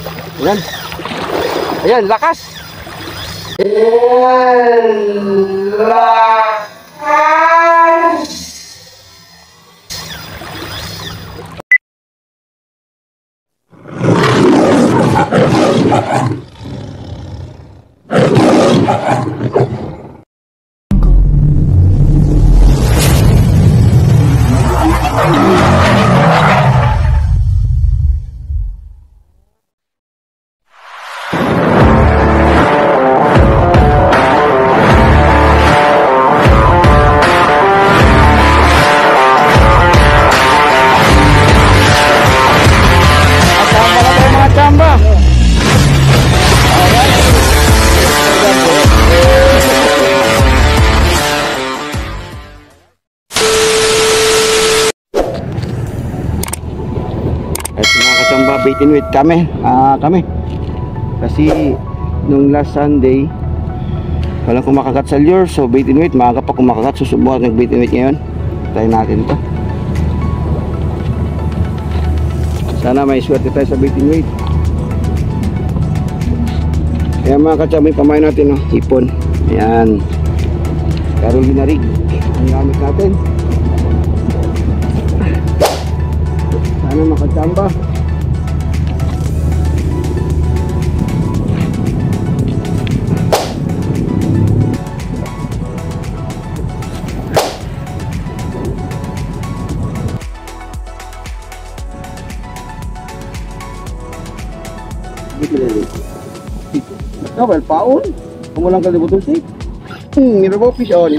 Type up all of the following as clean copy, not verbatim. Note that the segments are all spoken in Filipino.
Ayan. Ayan, lakas. Baitin with kami kasi nung last Sunday walang kumakagat sa lure, so baitin with maaga pa kumakagat, susubukan ng baitin with ngayon. Try natin ito, sana may swerte tayo sa baitin with. Kaya mga katsambay, pamain natin hipon. Ayan, Carolina rig ang gamit natin. Sana makatsamba. Well, paon. Kumulang kalibutong si. Nirabaw fish on.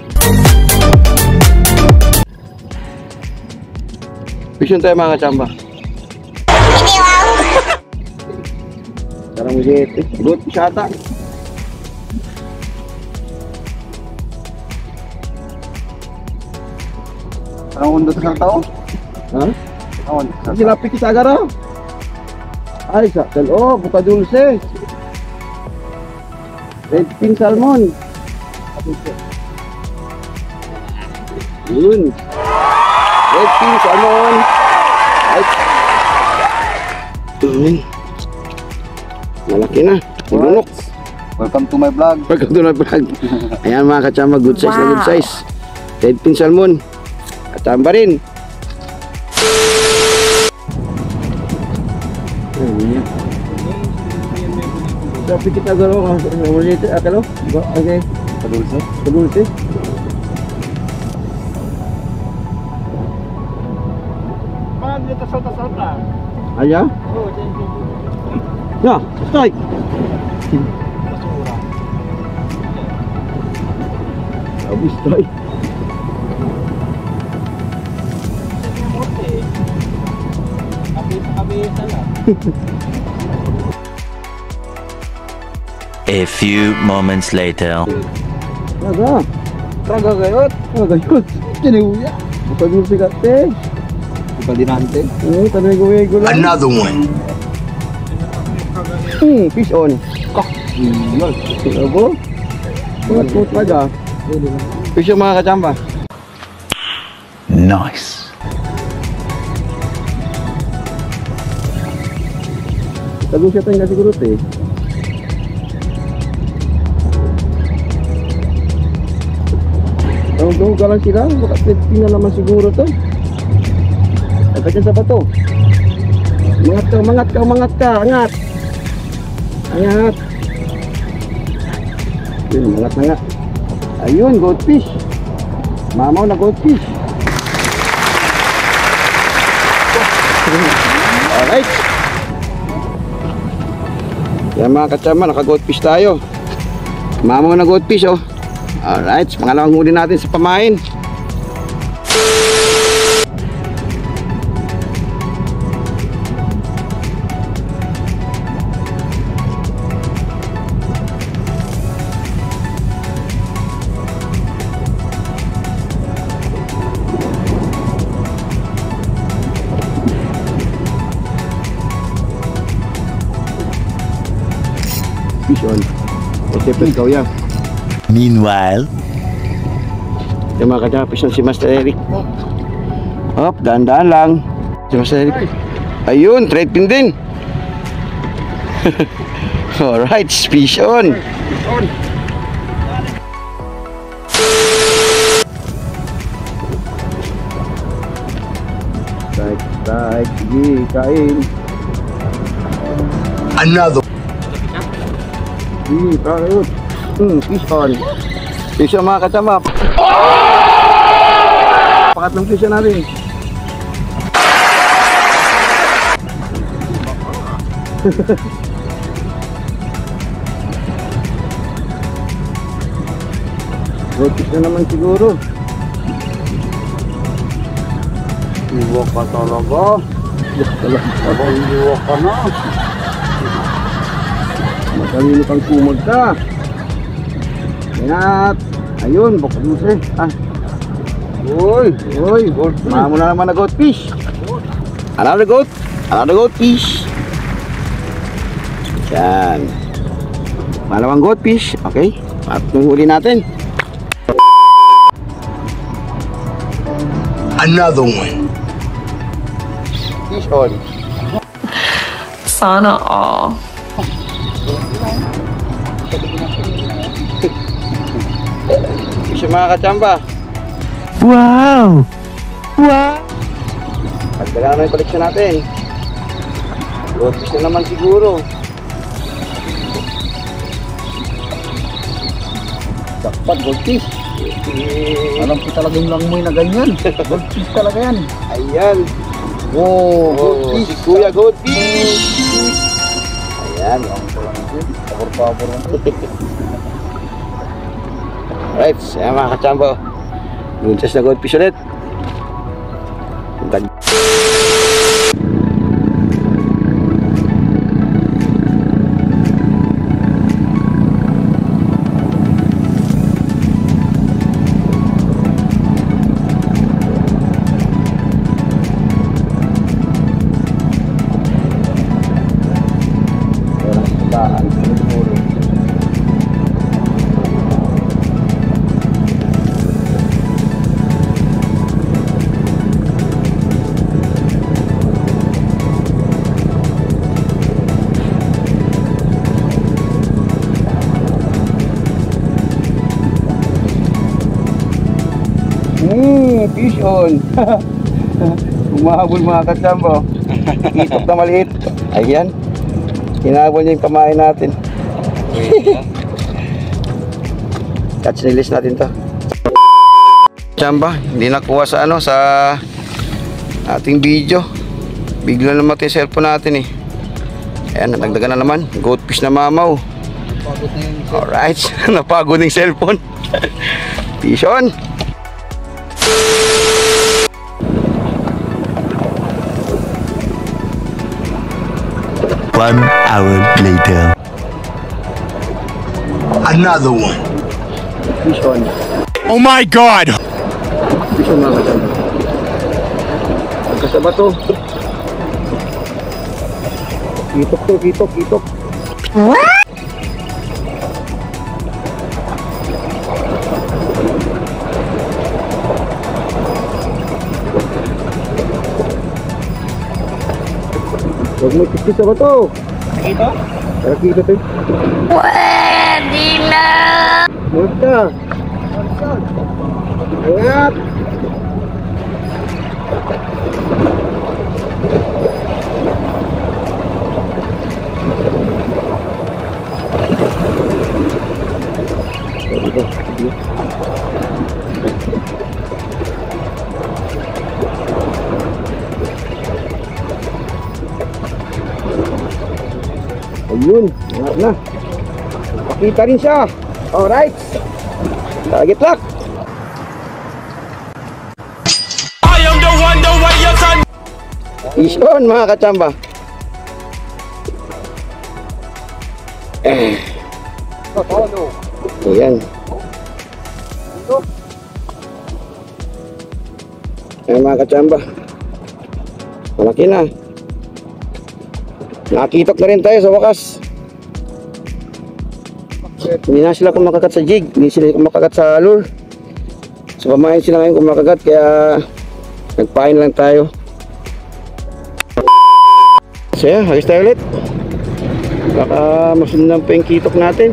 Fishon tayo mga katsamba. Sarang ulit. Good fish ata. Sarang undo sa tao? Ha? Silapit kita agara. Ay, sakal. Oh, buka dulce. Red pin salmon. Yun. Red pin salmon. Ay. Yun. Malaki na. Bulunok. Welcome to my vlog. Welcome to my vlog. Ayan mga katsamba, good size na good size. Red pin salmon. Katsamba rin. Ayan. Tapi kita garo ulit akalo. Okay. Kadulce. Kadulce. Man dito sa Aya? Oh, ya, strike. Abis strike. Abis sana. A few moments later. Traga gayot. Kiniuya. Bukan mo sigat eh. Bukan dinante. Tanay guwego lang. Another one. Fish on. Kak. Yun. Abo. Put traga. Fish yung mga katsamba. Nice. Tago siya tayo na siguro eh. Tunggu lang sila, baka 15 na naman siguro to. Agad sa bato. Mangat ka, angat. Angat. Yun, mangat. Ayun, goldfish. Mamaw na goldfish. Alright. Yan mga katsama, naka-goldfish tayo. Mamaw na goldfish oh. Alright, pangalawang huli natin sa pamain. Fish on. Siyempre ikaw yan. Meanwhile, yung mga kadapis ng si Master Eric. Hop, daan-daan lang. Si Master Eric. Ayun, trade pin din. Alright, fish on. Right, sige, kain. Another. Sige, kain. Fish on. Fish on mga kasama. Pangatlong fish on natin. Rotis na naman siguro. Iwak ka talaga. Iwak ka na. Matalino kang kumag ka. Ingat. Ayun, bukaduse. Uy, mama mo na naman na goat fish. Another goat fish. Yan. Malawang goat fish. Okay, at huli natin. Another one. Fish on. Sana all. Fish yung mga kachamba. Wow. Pagdagan na yung koleksyon natin. Goat fish na naman siguro. Dapat gold fish. Alam ko talaga yung langoy na ganyan. Gold fish talaga yan. Ayan. Oh, Si Kuya gold fish. Ayan. Pabor lang. Alright, saya mga kachambo. Bunches na gold fish ulit. Fish on. Umahabol mga kachambo. Itok na maliit. Ayan. Hinahabol niya yung pamain natin. Catch release natin to. Kachamba, hindi nakuha sa sa ating video. Bigla naman yung cellphone natin eh. Ayan, nadagdagan na naman. Goat fish na mamaw. Alright, napagod yung cellphone. Fish on. One hour later. Another one. Fish on. Oh my God! Fish on mga kachamba. Kasaba to. Kitok. Huwag mo ipiskis sa bato. Kita? Kita to. Pwede na! Multa! Ingat! Ayun, ingat na. Pakita rin siya. Alright. Target lock. I am the one, the way your son. Fish on mga kachamba. Ayan. Ayan mga kachamba. Malaki na. Nakitok na rin tayo sa wakas. Hindi na sila kumakagat sa jig. Hindi sila kumakagat sa lure. So pamain sila ngayon kumakagat. Kaya nagpain lang tayo. So yan, halis tayo ulit. Baka masundan pa yung kitok natin.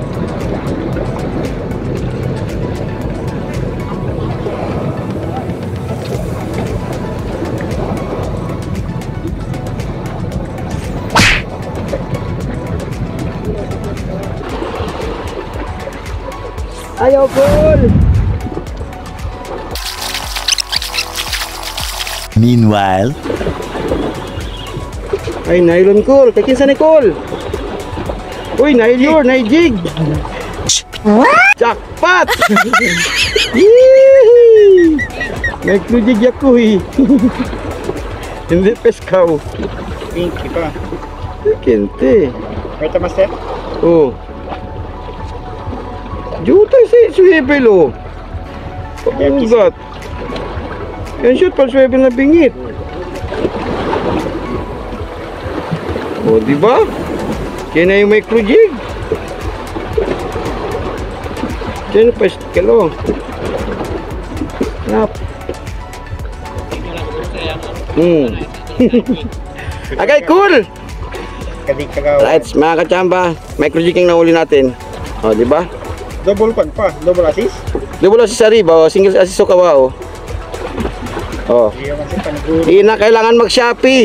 Ayaw, Col! Meanwhile, Ay, nylon, Col. Kakinsa ni Col? Uy, nailure, naijig. Jackpot! Yee! May klujig ako eh. Hindi peskaw. Pinky pa. Kente. Pwede master? Oh. Jutay sa swivel oh. Pag-ugat. Yan shoot pal swivel na bingit. Oh, di ba? Yan na yung micro jig. Yan pa kalo. Nap. Okay, cool. Kadig kagawa. Right, mga kachamba, micro jigging na uli natin. Oh, di ba? Double pan pa. Double assist. Double assist sa riba, oh. Single assist sa kawa, oh. Oh. Hindi naman siya paniguro. Hindi na kailangan mag-Shopee.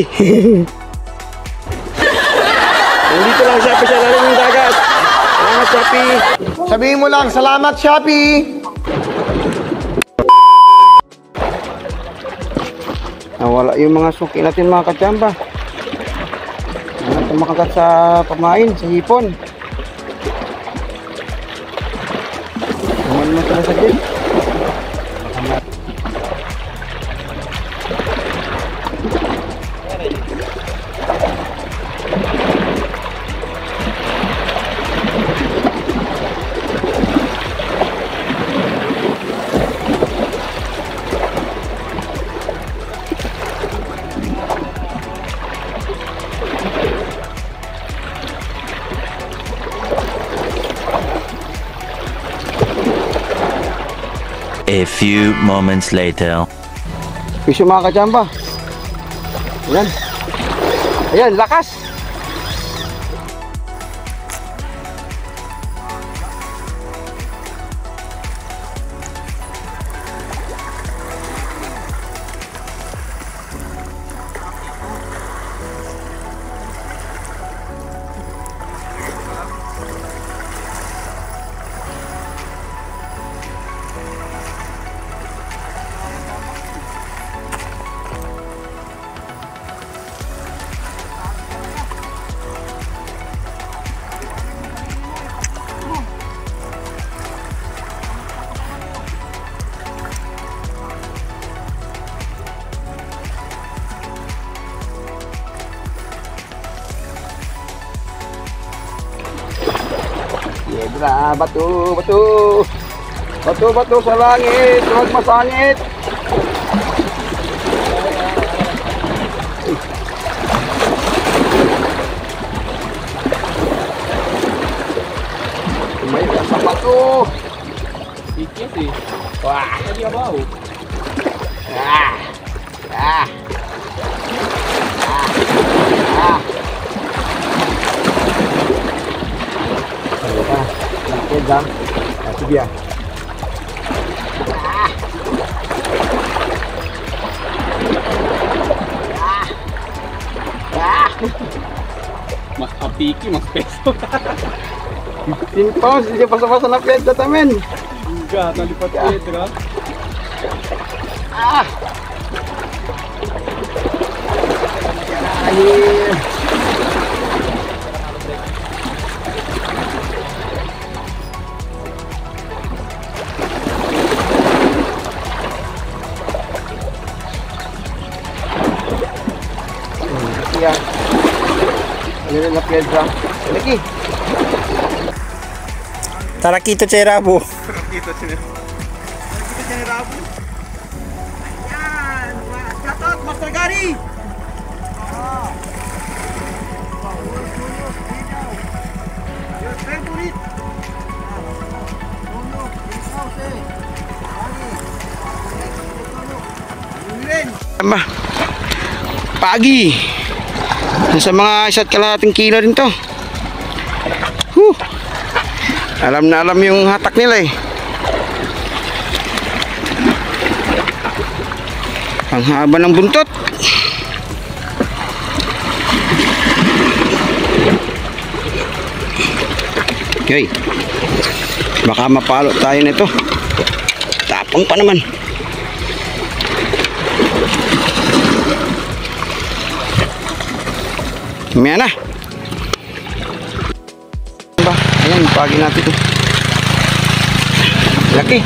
Nandito lang Shopee sa lalim ng dagat. Salamat, Shopee. Sabihin mo lang, salamat Shopee! Nawala yung mga suki natin, mga kachamba. Makagat sa pamain, sa hipon. Naman mo sila sa gate. a few moments later. Piso, mga kachamba. Ayan. Ayan, lakas. Yedra, batu, batu. Batu-batu sa langit, huwag masangit. May sa batu. Sikit eh. Wah. Hindi ka ba? Ah. Ah. Ah. Ah. Pegang. Itu dia. Mas apiki, mas peso. Simpang dia pasang-pasang na pedra tamen. Enggak, nalipat pedra. Ah. Ayo. Yan. Ano na pedra? Lagi. Tarakito Cherabo. Dito sila. Dito sila rabo. Ayan! Shout out, Master Gary! Your favorite! Pagi! Sa mga 1 kalahating kilo rin to. Alam na alam yung hatak nila eh. Ang haba ng buntot. Okay. Baka mapalo tayo nito. Tapang pa naman. Mamaya na. Ba, ayan, pagi natin ito. Laki.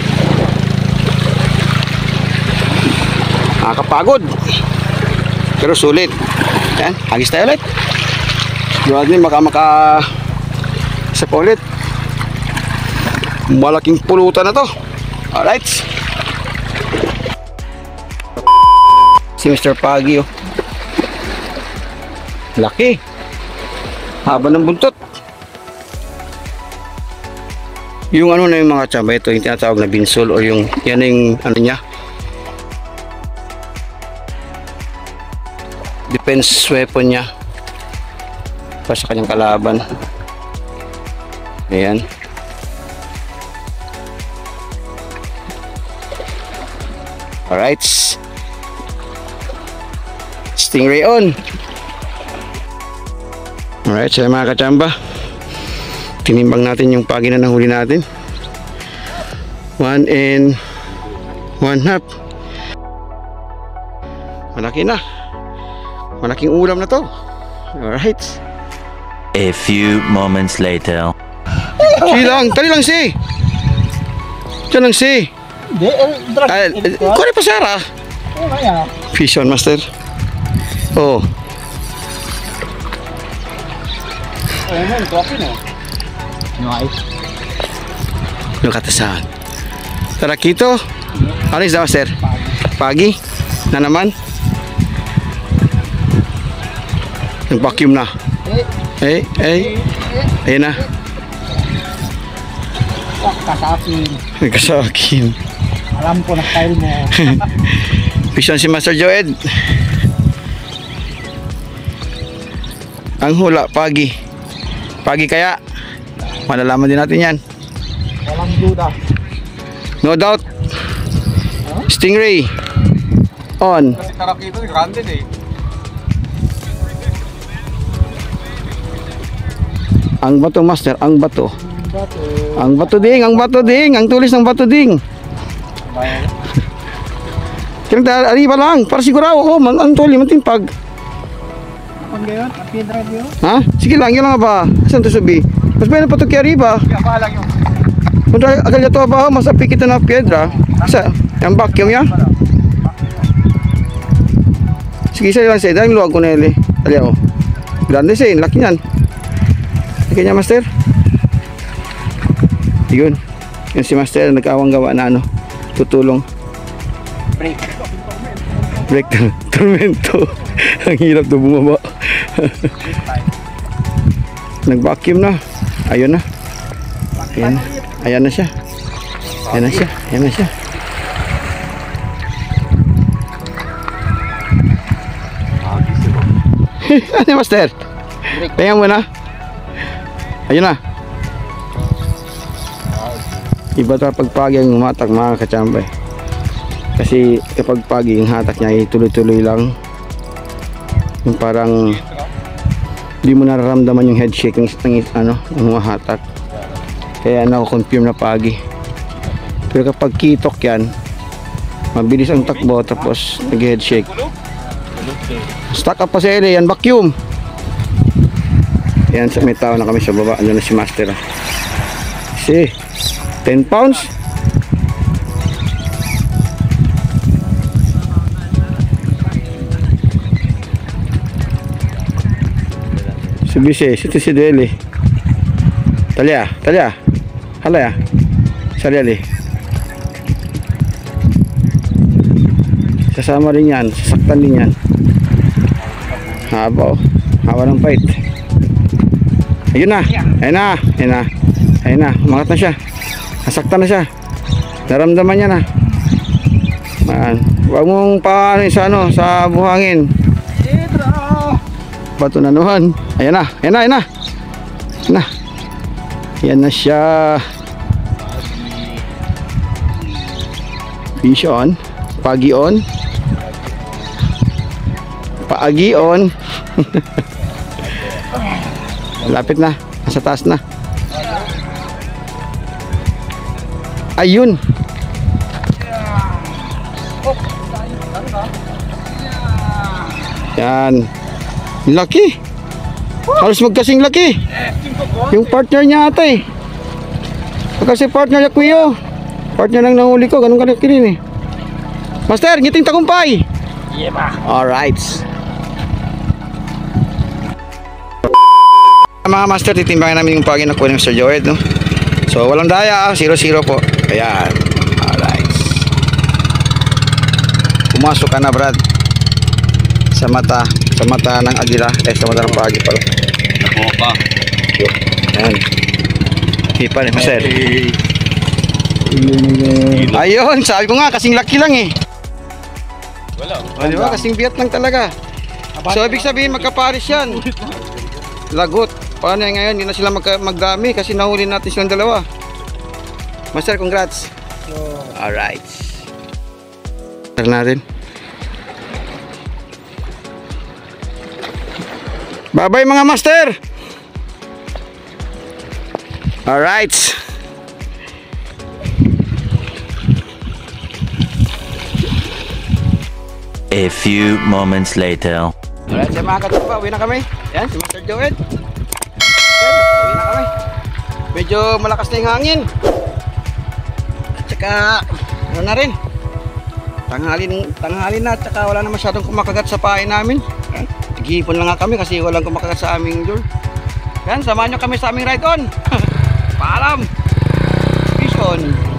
Nakakapagod. Pero sulit. Ayan, hagis tayo ulit. Sigurado din baka isa pa ulit. Malaking pulutan na to. Alright. Si Mr. Pagi oh. Laki. Haba ng buntot. Yung ano na yung mga tsamba, ito yung tinatawag na binsol o yung yan yung ano niya, defense weapon niya para sa kanyang kalaban. Ayan. Alright. Stingray on. Alright, so mga kachamba, tinimbang natin yung pagi na nahuli natin. 1 and 1/2. Malaki na. Malaking ulam na to. Alright. A few moments later. Tali lang si. Diyan lang si. Kore pa Sarah. Fish on master. Oh. Ayun, tropi na. Nice. Look at the sun. Tara kito. Ano is that master? Pagi. Na naman. Nag-vacuum na. Ayun na. Kasakin. Nagkasakin. Alam ko na style mo. Fish on si Master Joed. Ang hula, pagi. Pagi kaya, malalaman din natin yan. Walang duda. No doubt. Stingray. On. Kasi karakito, grande eh. Ang bato master, ang bato. Ang bato ding, ang bato ding. Ang tulis ng bato ding. Kaya ariba lang, para sigurado. Oh, ang tulis, mantimpag. Ang gayon, ang piedra diyo. Ha? Sige lang, yun lang ba? Saan to sabi? Mas ba na pato kaya riba? Kaya ba lang yung Kung agal niya to ba, mas apikit na piedra. Sa, yung vacuum ya? Sige, isa lang siya. Dahil luwag ko na yun eh. Dali ako. Grande siya, laki yan. Laki niya, master. Yun. Yun si master, nag-awang gawa na ano. Tutulong. Break tormento. Ang hirap to bumaba. Nag-vacuum na. Ayun na. Ayan. Ayan na siya. Ayan na siya. Ayan na siya. Ano master? Tingnan mo na. Ayun na. Iba ito kapag pagi ang umatak mga kachambay. Kasi kapag pagi yung hatak niya ay tuloy-tuloy lang. Yung parang di mo nararamdaman yung head shake ng ano, ng mga hatak. Kaya confirm na pagi. Pero kapag kitok yan, mabilis ang takbo tapos nag-head shake. Stuck up pa sa ele, yan vacuum. Yan, may tao na kami sa baba. Ano na si master ah. See, 10 pounds. Subise, situ si Deli. Talia, halaya. Sariali. Sasama rin yan, sasaktan din yan. Haba, hawa ng fight. Ayun na, ayun na, umangat na siya. Nasaktan na siya. Naramdaman niya na. Huwag mong paano sa buhangin. Bato na nuhan. Ayan na. Yan na siya. Fish on. Pagi on. Paagi on. Lapit na. Nasa taas na. Ayun. Yan. Laki. Halos magkasing laki. Yung partner niya ata eh. Kasi partner niya kuyo. Partner ng nahuli ko. Ganun kalaki rin eh. Master, ngiting tagumpay. Alright. Mga master, titimbangan namin yung pagi na kuha ng Sir Joed, no? So, walang daya, 0-0 po. Ayan. Alright. Pumasok ka na, Brad. Sa mata ng agila. Sa mata ng pagi pala. Nakuha. Ayan. Hipa ni Master. Ayun, sabi ko nga, kasing laki lang eh. Wala. O, di ba? Kasing biat lang talaga. So, ibig sabihin, magkaparis yan. Lagot. Paano yan ngayon? Hindi na sila magdami kasi nahuli natin silang dalawa. Master, congrats. Alright. Tara natin. Bye-bye mga master. Alright. A few moments later. Alright, sa mga katupa, uwi na kami. Yan, si Master Joed. Uwi na kami. Medyo malakas na yung hangin. At saka, ano na rin. Tanghali na, at saka wala na masyadong kumakagat sa pain namin. Nag-iipon lang nga kami kasi walang kumakagat sa aming door. Yan, samahan nyo kami sa aming ride on. Paalam. Fish on.